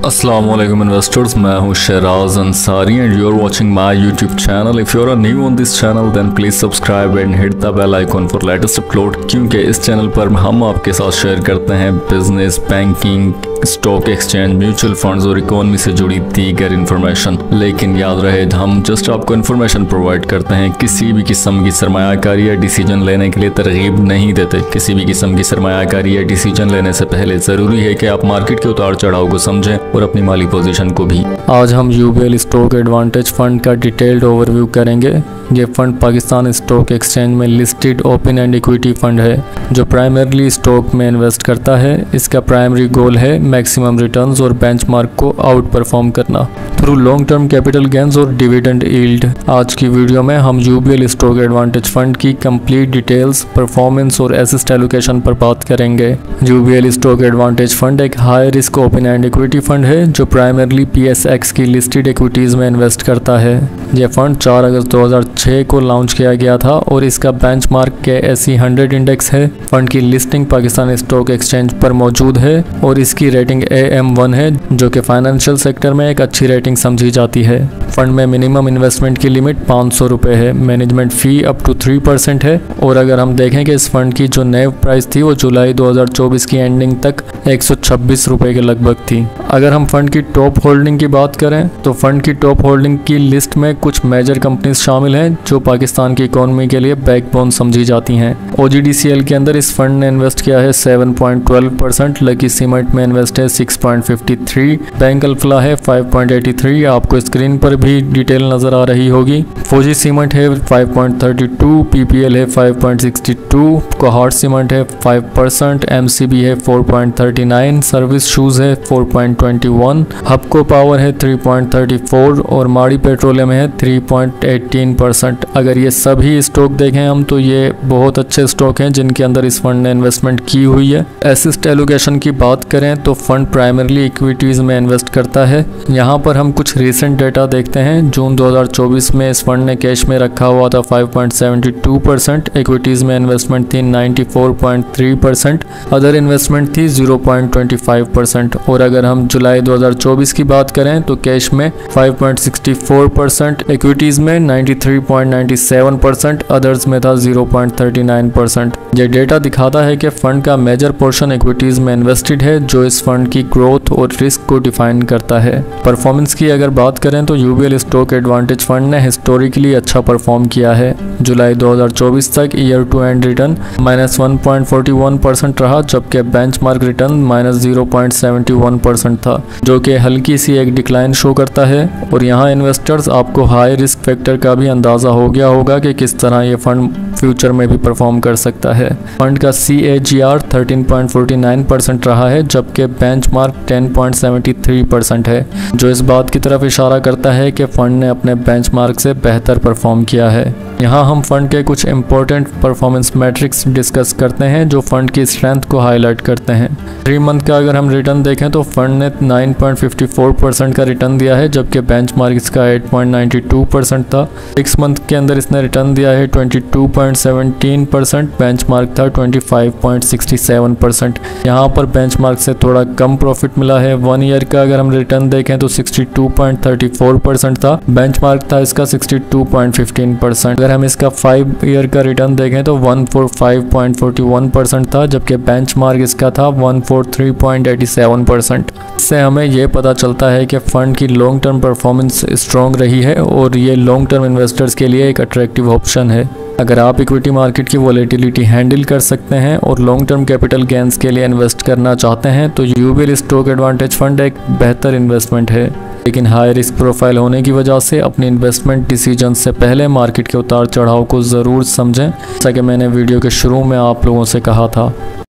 Assalamualaikum investors, मैं हूं Shahraj Ansari and you are watching my YouTube channel. If you are new on this channel then please subscribe and hit the bell icon for latest upload, क्योंकि इस channel पर हम आपके साथ share करते हैं business, banking, stock exchange, mutual funds और economy से जुड़ी दीगर इन्फॉर्मेशन। लेकिन याद रहे, हम जस्ट आपको इन्फॉर्मेशन प्रोवाइड करते हैं, किसी भी किस्म की सरमायाकारी या डिसीजन लेने के लिए तरगीब नहीं देते। किसी भी किस्म की सरमायाकारी या डिसीजन लेने से पहले ज़रूरी है कि आप मार्केट के उतार चढ़ाव को समझें और अपनी माली पोजीशन को भी। आज हम यूबीएल स्टॉक एडवांटेज फंड का डिटेल्ड ओवरव्यू करेंगे। ये फंड पाकिस्तान स्टॉक एक्सचेंज में listed open end equity fund है जो प्राइमरली स्टॉक में इन्वेस्ट करता है। इसका प्राइमरी गोल है मैक्सिमम रिटर्न्स और बेंचमार्क को आउट परफॉर्म करना through long term capital gains और डिविडेंड यील्ड। आज की वीडियो में हम यूबीएल स्टॉक एडवांटेज फंड की कंप्लीट डिटेल्स, परफॉर्मेंस और एसेट एलोकेशन पर बात करेंगे। यूबीएल स्टॉक एडवांटेज फंड एक high risk open end equity fund है जो प्राइमरली PSX की लिस्टेड इक्विटीज में इन्वेस्ट करता है। यह फंड 4 अगस्त 2006 को लॉन्च किया गया था और इसका बेंचमार्क KSE 100 इंडेक्स है। फंड की लिस्टिंग पाकिस्तान स्टॉक एक्सचेंज पर मौजूद है और इसकी रेटिंग AM1 है जो कि फाइनेंशियल सेक्टर में एक अच्छी रेटिंग समझी जाती है। फंड में मिनिमम इन्वेस्टमेंट की लिमिट 500 रुपये है। मैनेजमेंट फ़ी अप टू 3% है और अगर हम देखें कि इस फंड की जो नेव प्राइस थी वो जुलाई 2024 की एंडिंग तक 126 रुपये के लगभग थी। अगर हम फंड की टॉप होल्डिंग की बात करें तो फंड की टॉप होल्डिंग की लिस्ट में कुछ मेजर कंपनीज शामिल हैं जो पाकिस्तान की इकोनॉमी के लिए बैकबोन समझी जाती हैं। OGDCL के अंदर इस फंड ने इन्वेस्ट किया है 7.12%, लकी सीमेंट में इन्वेस्ट है 6.53, बैंक अल्फला है 5.83, आपको स्क्रीन पर भी डिटेल नजर आ रही होगी। फौजी सीमेंट है 5.32, PPL है 5.62, कोहार्ट सीमेंट है 5%, MCB है 4.39, सर्विस शूज है 4.21, हबको पावर है 3.34 और माड़ी पेट्रोलियम है 3.18%। अगर ये सभी स्टॉक देखें हम तो ये बहुत अच्छे स्टॉक हैं जिनके अंदर इस फंड ने इन्वेस्टमेंट की हुई है। एसेट एलोकेशन की बात करें तो फंड प्राइमरली इक्विटीज में इन्वेस्ट करता है। यहाँ पर हम कुछ रिसेंट डेटा देखते हैं। जून 2024 में इस फंड ने कैश में रखा हुआ था 5.72%, इक्विटीज में इन्वेस्टमेंट थी 94.3%, अदर इन्वेस्टमेंट थी 0.25% और अगर हम जुलाई 2024 की बात करें तो कैश में 5.64%, इक्विटीज में 93.97%, अदर्स में था 0.39%। यह डेटा दिखाता है कि फंड का मेजर पोर्शन इक्विटीज में इन्वेस्टेड है जो इस फंड की ग्रोथ और रिस्क को डिफाइन करता है। परफॉर्मेंस की अगर बात करें तो यूबीएल स्टॉक एडवांटेज फंड ने हिस्टोरिकली अच्छा परफॉर्म किया है। जुलाई 2024 तक ईयर टू एंड रिटर्न -1.41% रहा जबकि बेंचमार्क रिटर्न -0.71% था जो कि हल्की सी एक डिक्लाइन शो करता है। और यहाँ इन्वेस्टर्स आपको हाई रिस्क फैक्टर का भी अंदाज़ा हो गया होगा कि किस तरह ये फंड फ्यूचर में भी परफॉर्म कर सकता है। फंड का CAGR 13.49% रहा है जबकि बेंचमार्क 10.73% है जो इस बात की तरफ इशारा करता है कि फंड ने अपने बेंचमार्क से बेहतर परफॉर्म किया है। यहाँ हम फंड के कुछ इंपॉर्टेंट परफॉर्मेंस मैट्रिक्स डिस्कस करते हैं जो फंड की स्ट्रेंथ को हाईलाइट करते हैं। 3 मंथ का अगर हम रिटर्न देखें तो फंड ने 9.54% का रिटर्न दिया है जबकि बेंचमार्क इसका 8.92% था। 6 मंथ के अंदर इसने रिटर्न दिया है 22.17%, बेंचमार्क था 25.67%। यहाँ पर बेंचमार्क से थोड़ा कम प्रॉफिट मिला है। 1 ईयर का अगर हम रिटर्न देखें तो 62.34% था, बेंचमार्क था इसका 62.15%। अगर हम इसका 5 ईयर का रिटर्न देखें तो 145.41% था जबकि बेंचमार्क इसका था 143.87%। इससे हमें यह पता चलता है कि फंड की लॉन्ग टर्म परफॉर्मेंस स्ट्रॉन्ग रही है और ये लॉन्ग टर्म इन्वेस्टर्स के लिए एक अट्रैक्टिव ऑप्शन है। अगर आप इक्विटी मार्केट की वॉलेटिलिटी हैंडल कर सकते हैं और लॉन्ग टर्म कैपिटल गेन्स के लिए इन्वेस्ट करना चाहते हैं तो यूबीएल स्टॉक एडवांटेज फंड एक बेहतर इन्वेस्टमेंट है। लेकिन हाई रिस्क प्रोफाइल होने की वजह से अपनी इन्वेस्टमेंट डिसीजन से पहले मार्केट के उतार चढ़ाव को ज़रूर समझें, जैसा कि मैंने वीडियो के शुरू में आप लोगों से कहा था।